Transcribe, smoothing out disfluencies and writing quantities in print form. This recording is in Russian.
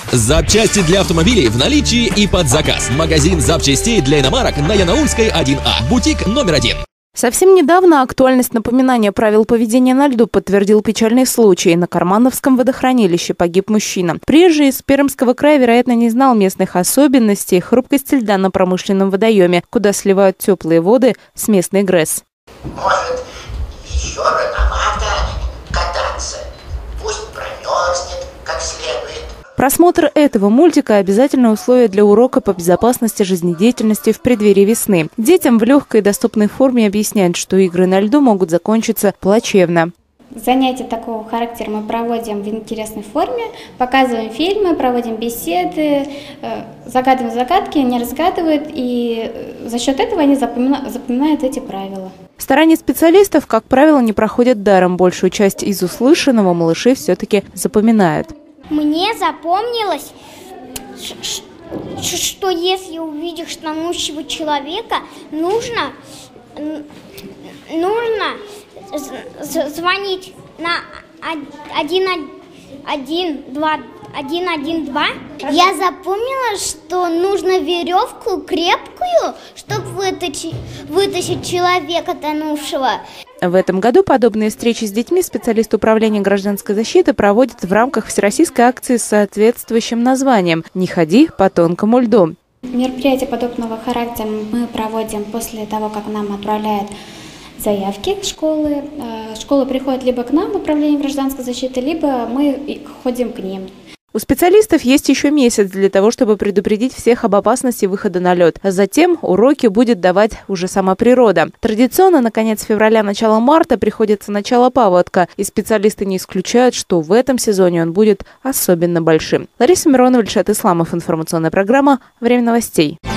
Запчасти для автомобилей в наличии и под заказ. Магазин запчастей для иномарок на Янаульской 1А. Бутик номер 1. Совсем недавно актуальность напоминания правил поведения на льду подтвердил печальный случай. На Кармановском водохранилище погиб мужчина. Приезжий из Пермского края, вероятно, не знал местных особенностей хрупкости льда на промышленном водоеме, куда сливают теплые воды с местной ГРЭС. Может, еще рановато кататься. Пусть промерзнет как следует. Просмотр этого мультика – обязательное условие для урока по безопасности жизнедеятельности в преддверии весны. Детям в легкой и доступной форме объясняют, что игры на льду могут закончиться плачевно. Занятия такого характера мы проводим в интересной форме, показываем фильмы, проводим беседы, загадываем загадки, они разгадывают, и за счет этого они запоминают эти правила. Старания специалистов, как правило, не проходят даром. Большую часть из услышанного малыши все-таки запоминают. Мне запомнилось, что если увидишь тонущего человека, нужно звонить на 112. Я запомнила, что нужно веревку крепкую, чтобы вытащить человека тонувшего. В этом году подобные встречи с детьми специалисты Управления гражданской защиты проводят в рамках всероссийской акции с соответствующим названием «Не ходи по тонкому льду». Мероприятия подобного характера мы проводим после того, как нам отправляют заявки школы. Школы приходят либо к нам в Управление гражданской защиты, либо мы ходим к ним. У специалистов есть еще месяц для того, чтобы предупредить всех об опасности выхода на лед. А затем уроки будет давать уже сама природа. Традиционно на конец февраля, начало марта приходится начало паводка. И специалисты не исключают, что в этом сезоне он будет особенно большим. Лариса Миронова, Ильшат Исламов. Информационная программа «Время новостей».